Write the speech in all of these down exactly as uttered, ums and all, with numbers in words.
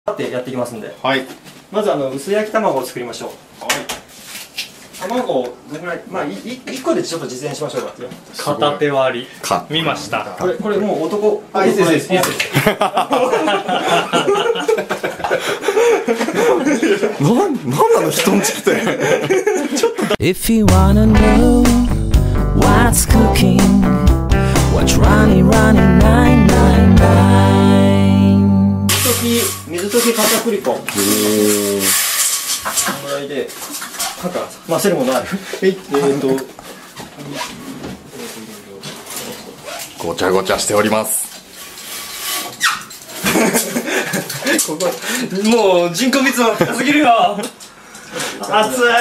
ってやっていきますんで、 はい。 まずあの薄焼き卵を作りましょう。 はい。 卵をどのぐらい、まあいいっこでちょっと実演しましょうか。 片手割りか見ました。 これこれもう男、 あ、いいですいいですいいです。 なんなんなの人んち来て。 If you wanna know what's cooking, what's running, running nine nine nine. 水溶き水溶き片栗粉。このぐらいで、なんか混ぜるものある。えっと。 ごちゃごちゃしております。 ここもう人口密度が高すぎるよ。熱い。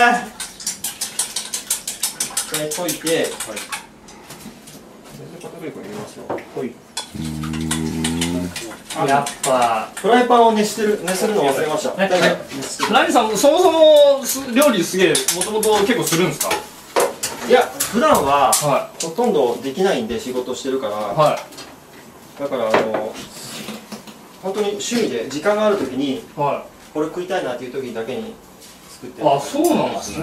これ溶いて、はい、片栗粉入れますよ。ほい。 やっぱフライパンを熱してる熱するの忘れました。 え、ラニさんそもそも料理すげえもともと結構するんですか？ いや普段は、 はほとんどできないんで仕事してるから、 はい、 だからあの本当に趣味で時間があるときに、はい、これ食いたいなっていう時だけに作ってる。 あ、そうなんですね。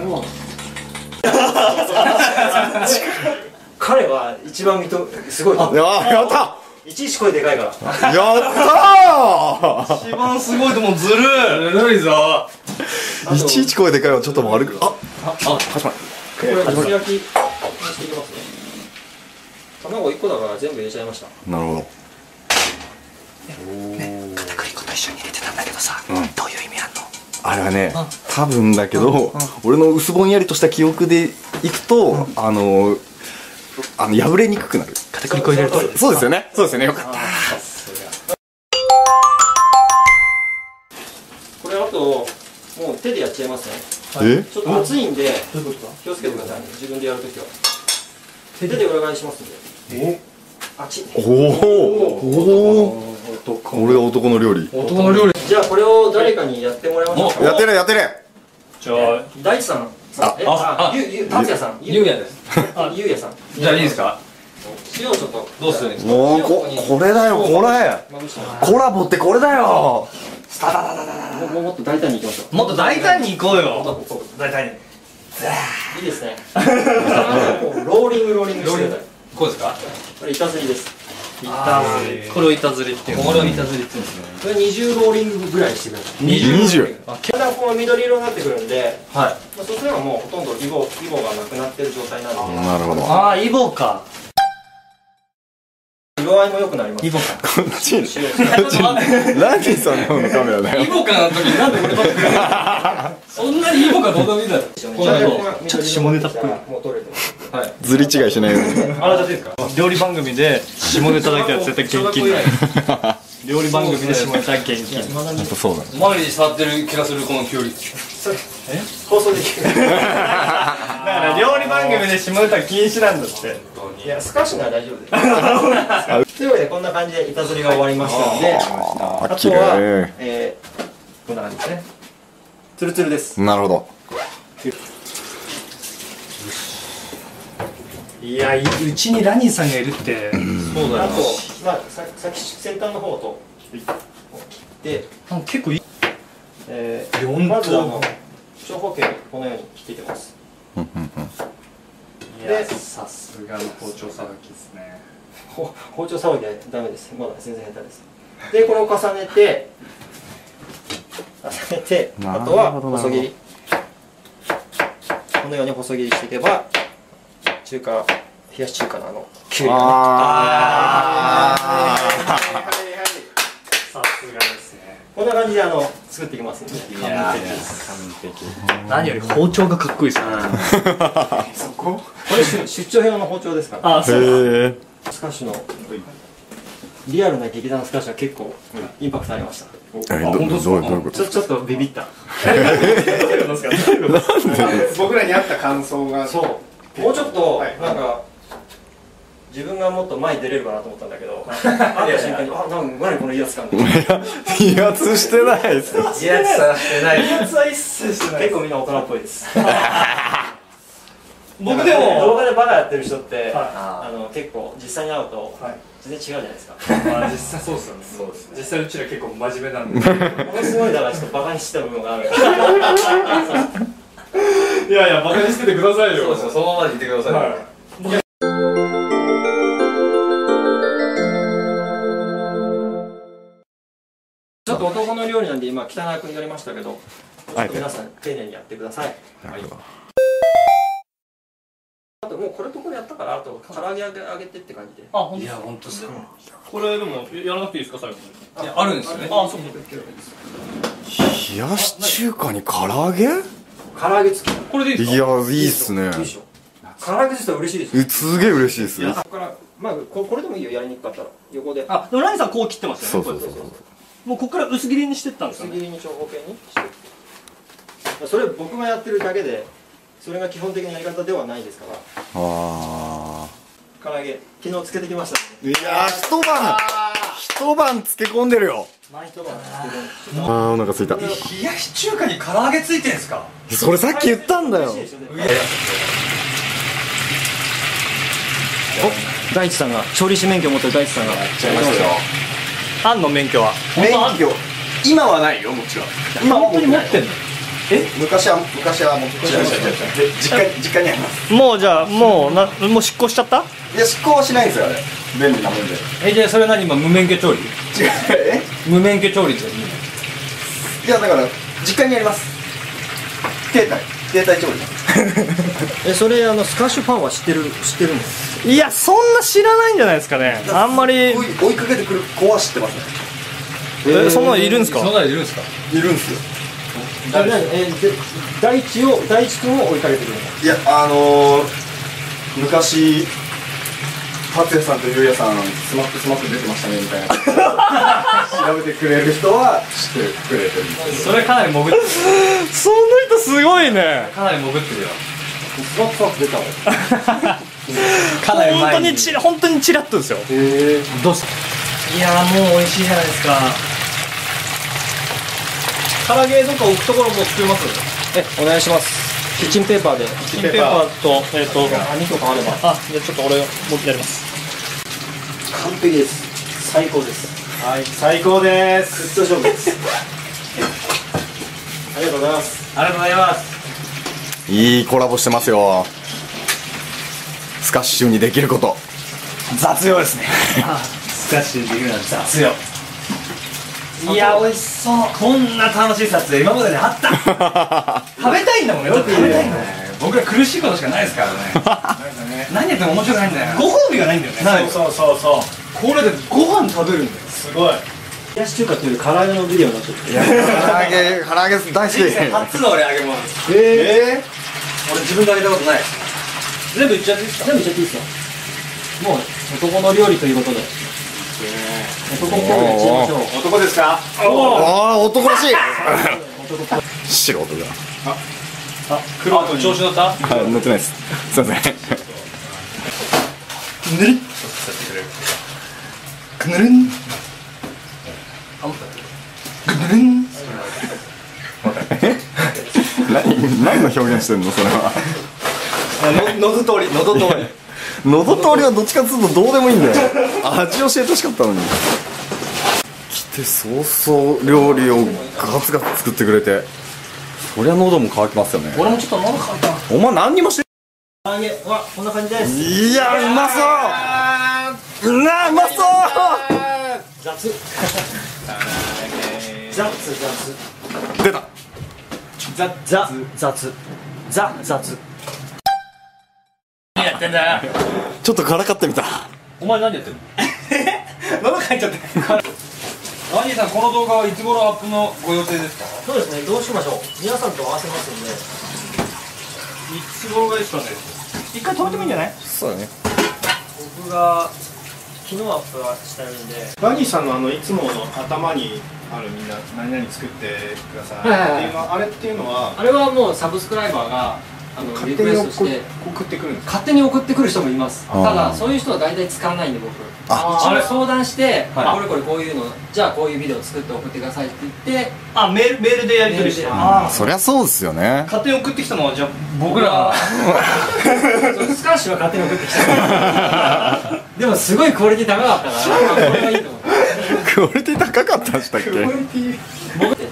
彼は一番認めすごい。 あ、やった。 いちいち声でかいから。 やったー。一番すごいともずるい。ずるいぞ。 いちいち声でかいはちょっと悪く。あ、あ、始まる。 これ薄焼きにしていきますね。卵いっこだから全部入れちゃいました。 なるほど。 ね、片栗粉と一緒に入れてたんだけどさ、どういう意味あんの？ あれはね、多分だけど、俺の薄ぼんやりとした記憶でいくと、あのあの破れにくくなる。 片栗粉入れると。 そうですよね。そうですよね。よかった。 これあともう手でやっちゃいますね。 え？ ちょっと熱いんで気をつけてくださいね。自分でやるときは手で裏返しますんで。おあっち。 おお。俺が男の料理。 男の料理。 じゃあこれを誰かにやってもらいましょうか。 やってるやってる。 じゃあ大地さん。え、あ、ゆゆ達也さん。 ゆうやです。 あ、ゆうやさん。 じゃあいいですか？ 塩ちょっとどうするんですか？ もうここれだよこれ。コラボってこれだよ。 もうもっと大胆にいきましょう。 もっと大胆にいこうよ。大胆に。 いいですね。ローリングローリングしてください。 こうですか？ これ板ずりです。 板ずり。これを板ずりっていう。これを板ずりって言うんですね。 これ二重ローリングぐらいしてください。 二十。 だんだんこう緑色になってくるんで、 はい。 まあそうすればもうほとんどイボイボがなくなってる状態なんで。 なるほど。 ああ、イボか。 色合いも良くなります。 イボか。 こっち。こっち。ランディさんの方のカメラだよ。 イボかの時になんで俺撮ってくれるの？そんなにイボかどうでもいいだろ。ちょっと下ネタっぽい。 もう取れてます。 はい。 ずり違いしないように。 あ、じゃあいいですか？料理番組で下ネタだけは絶対厳禁だ。料理番組で下ネタ厳禁。 やっぱそうだ。 前に触ってる気がするこの距離。 え？放送できる。だから料理番組で下ネタ禁止なんだって。 いや、少しなら大丈夫です。というわけでこんな感じで板ずりが終わりましたので、あとは、えー、こんな感じですね。ツルツルです。 なるほど。 いや、うちにラニーさんがいるって。そうだよ。 あと、まあ、さ先先端の方と切って、 結構いい。 えー、まずあの長方形にこのように切っていきます。 で、さすがの包丁さばきですね。 包丁さばきはダメです。まだ全然下手です。で、これを重ねて、重ねて、あとは細切り。このように細切りしていけば、中華、冷やし中華のあのきゅうりがね。ああ。さすがですね。こんな感じであの作っていきますんで。 いやー、完璧。何より包丁がかっこいいですね。 そこ？これ出張用の包丁ですから。 あ、そう。 スカッシュのリアルな劇団スカッシュは結構インパクトありました。 え、どどういうこと？ ちょちょっとビビった。 僕らに合った感想が。 そう。もうちょっとなんか自分がもっと前に出れるかなと思ったんだけど、会った瞬間にあ、なん何この威圧感。 威圧してないです。 威圧はしてない。威圧は一切してない。結構みんな大人っぽいです。 僕でも動画でバカやってる人って、 はい、 あの結構実際に会うと、はい、全然違うじゃないですか。 まあ実際そうですよね。そうですね。実際うちら結構真面目なんで。 ものすごいだからちょっとバカにしてた部分がある。 いやいやバカにしててくださいよ。 そうそう、そのままでいてください。はい、 ちょっと男の料理なんで今汚くやりましたけど、ちょっと皆さん丁寧にやってください。はい。あともうこれとこれやったから、あと唐揚げ揚げ揚げてって感じで。 あ、ほんと。いや本当ですよ。これでもやらなくていいですか最後に。いやあるんですよね。あ、そうそう。 冷やし中華に唐揚げ？ 唐揚げ付き。 これでいいですか？ いやいいっすね。 唐揚げ自体嬉しいですよ。 すげえ嬉しいですよ。 ここからまあこれでもいいよ、やりにくかったら横で。 あ、でもラニさんこう切ってますよね。 そうそうそう。 もうここから薄切りにしてったんですよね。 薄切りに長方形にして。それ僕がやってるだけで、それが基本的なやり方ではないですから。ああ。 唐揚げ昨日つけてきました、 ね。いやー一晩一晩漬け込んでるよ。 毎一晩漬け込んで。 あーお腹すいた。 冷やし中華に唐揚げついてんすか？ それさっき言ったんだよ。 お、大地さんが調理師免許を持ってる大地さんがやっちゃいましたよ。 あんの免許は？ 免許今はないよ、もちろん。 今本当に持ってんの？ え、昔は昔はもう実家実家にあります。 もうじゃあもうなもう執行しちゃった？ いや執行はしないんですよあれ。便利なもんで。 え、じゃあそれ何今無免許調理？違う。 え？ 無免許調理っていいやだから実家にあります。携帯携帯調理。 え、それあのスカッシュパンは知ってる知ってるの？ いやそんな知らないんじゃないですかね。あんまり追いかけてくる子は知ってますね。 え、そんなのいるんですか？そんなのいるんですか？ いるんですよ。 え、大地を大地君を追いかけてくるの？ いやあの昔達也さんとゆうやさんスマップスマップ出てましたねみたいな調べてくれる人は知ってくれてる。 それかなり潜ってる。その人すごいね。かなり潜ってるよ。 スマップスマップ出たわ。 かなり前に本当にち本当にチラッとですよ。 へえ。どうした？ いやーもう美味しいじゃないですか。唐揚げとか置くところも作れます？ え、お願いします。キッチンペーパーで。 キッチンペーパーとえっとにこかあれば。 あ、じゃあちょっと俺もやります。 完璧です。最高です。 はい、最高です。 グッド勝負です。ありがとうございます。 ありがとうございます。 いいコラボしてますよ。スカッシュにできること雑用ですね。スカッシュにできるのは雑用。いや美味しそう。こんな楽しい撮影今までであった。食べたいんだもんね。よく食べたいんだよ。僕ら苦しいことしかないですからね。何やっても面白くないんだよ。ご褒美がないんだよね。そうそうそう。これでご飯食べるんだよ。すごい。 冷やし中華っていう唐揚げのビデオになってる。 唐揚げ唐揚げ大好き。 初の俺揚げ物。 ええ。 俺自分で揚げたことない。全部いっちゃっていいですか？ 全部いっちゃっていいですよ。もう男の料理ということで。男っぽくやっちゃいましょう。 男ですか？ ああ男らしい。素人が。 あ、あ、黒と調子乗った？ はい、乗ってないです。すいません。 ぬるっ。くぬるん。くぬるん。 何何の表現してんのそれは。 のど通り、のど通り。 喉通りはどっちかっていうとどうでもいいんだよ。味教えてほしかったのに。来て早々料理をガツガツ作ってくれて、そりゃ喉も渇きますよね。 俺もちょっと喉渇いた。 お前何にもして唐揚げはこんな感じです。 いやうまそう。うなうまそう。 雑。雑雑。 出た。 ザザ雑ザ雑。 何やってんだよ。 ちょっとからかってみた。 お前何やってんの？喉かいちゃって。アニーさんこの動画はいつ頃アップのご予定ですか？ そうですね。どうしましょう。皆さんと合わせますんで。 いつ頃がいいですかね。一回止めてもいいんじゃない？ そうだね。 僕が昨日アップはしたいんで。 バニーさんのあのいつもの頭にあるみんな何々作ってくださいっていうのはあれっていうのはあれはもうサブスクライバーがあのリクエストして送ってくるんですか？ 勝手に送ってくる人もいます。 あーただそういう人は大体使わないんで僕。 あ一応相談してはいこれこれこういうのじゃあこういうビデオ作って送ってくださいって言ってあメールメールでやり取りしてメールであそりゃそうですよね。 勝手に送ってきたのはじゃあ僕らそうスカッシュは勝手に送ってきたでもすごいクオリティ高かったからまあこれはいいと思うクオリティ高かったんでしたっけ？ 僕って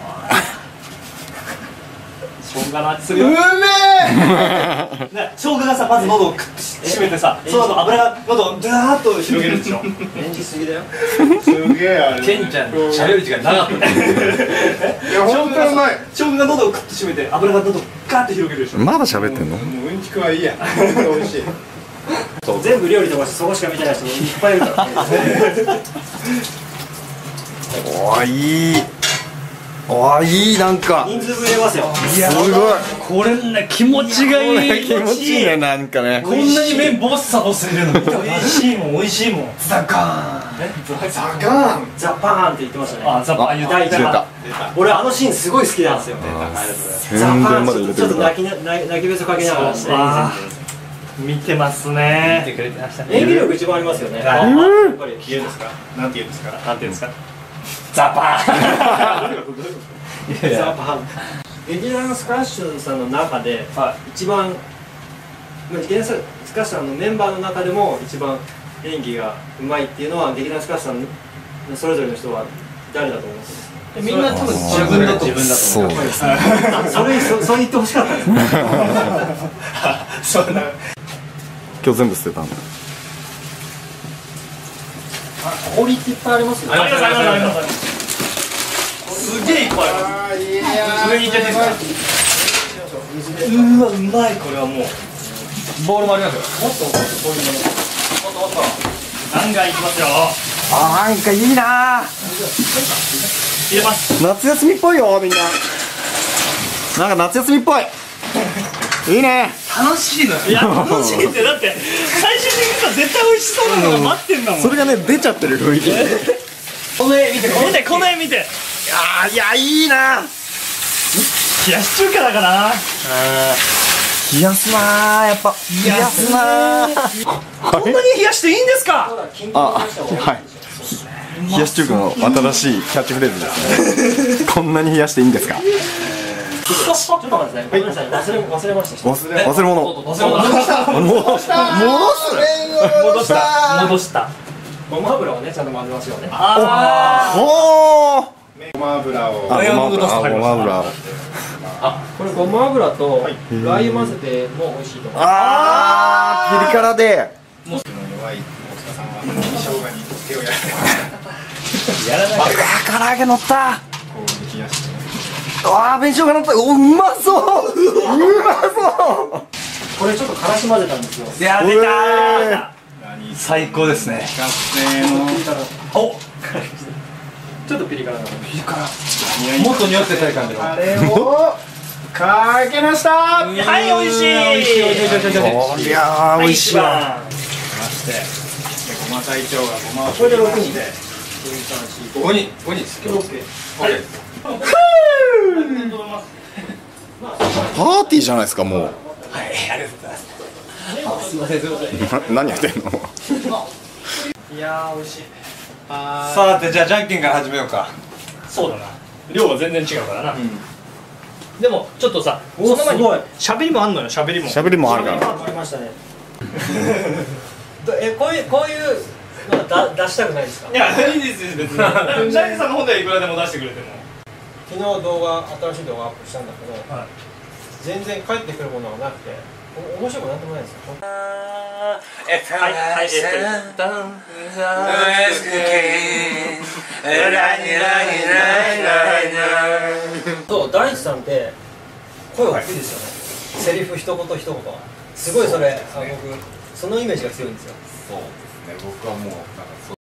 生姜の味するようめえ生姜がさまず喉をクッと締めてさその後油が喉をドゥーッと広げるんでしょ演じすぎだよすげえあれケンちゃん喋る時間なかったいや本当うまい。 生姜が喉をクッと締めて油が喉をガーッと広げるでしょまだ喋ってんの？ もううんちくはいいや。美味しい。 全部料理飛ばしてそこしか見てない人もいっぱいいるからおーいい。おーいい、なんか人数分入れますよいやすごい。 これね気持ちがいい気持ちいいね、なんかね。 こんなに麺ボッサボサ入れるの見た美味しいもん美味しいもんザカーンザガン。 ザパーンって言ってましたねあザパン言第一った出た。 俺あのシーンすごい好きなんですよ宣伝まで入れてちょっとるから。 泣きな泣泣きべそかけながらしてあ見てますね見てくれてました演技力一番ありますよねはいあやっぱり言うんですか。なんて言うんですか。 なんていうんですかザパンいやいやザパン劇団スカッシュさんの中で一番まあ劇団スカッシュさんのメンバーの中でも一番演技がうまいっていうのは劇団スカッシュさんのそれぞれの人は誰だと思うんですかみんな多分自分だと自分だとそう思うそれそそう言ってほしかったですねそんな。 今日全部捨てたんだ。 クオリティいっぱいありますよねありますありますありますすげえいっぱいああいやる上にいっちゃっていいですかうわうまいこれはもうボールもありますよもっともっとそういうのもっともっとガンガンいきますよあー、なんかいいなー。 入れます夏休みっぽいよ、みんな。なんか夏休みっぽい。いいね。 楽しいのいや楽しいってだって最終的にさ絶対美味しそうなのが待ってんだもんそれがね、出ちゃってる雰囲気。 この絵見て見てこの絵見てあー、いや、いいな。 冷やし中華だから冷やすなー、やっぱ。冷やすなー。 こんなに冷やしていいんですかあ、はい。冷やし中華の新しいキャッチフレーズですね。こんなに冷やしていいんですか。 ちょっと待ってくださいごめんなさい忘れ忘れました忘れ忘れ物。 忘れ物した戻す。戻す。 戻した戻したごま油をねちゃんと混ぜますよねあおお。 ごま油を。 あ、ごま油。あ、ごま油。 これごま油とラー油混ぜても美味しいと思うあー、ピリ辛で。 弱い大塚さんは生姜に手をやられてやらなきゃあ、唐揚げ乗った。 こう冷やして。 あー、紅生姜乗った。お、うまそう。うまそう。 これちょっとからし混ぜたんですよいや出たー何最高ですね学生のピリ辛おちょっとピリ辛なのもっと匂ってたい感じのあれをかけました。 はい美味しい美味しい美味しい美味しい美味しいこりゃー、美味しいわ。 わましてでごま隊長がごまをこれでろくにんでごにんごにんです今日パーティーじゃないですか、もう。 はいありがとうございますすいませんすいませんな何やってんの。 いやー美味しいあさてじゃあじゃんけんから始めようかそうだな量は全然違うからな、でもちょっとさおその前にすごい喋りもあんのよ喋りも喋りもあるから。 ありましたねえこういうこういうのだ出したくないですかいやいいですよ別にジャニーさんの方ではいくらでも出してくれても昨日動画新しい動画アップしたんだけど、 はい全然返ってくるものがなくてお面白くなんともないですよはいはいそう大地さんって声大きいですよね、セリフ一言一言すごいそれあ僕そのイメージが強いんですよそうですね僕はもうなんか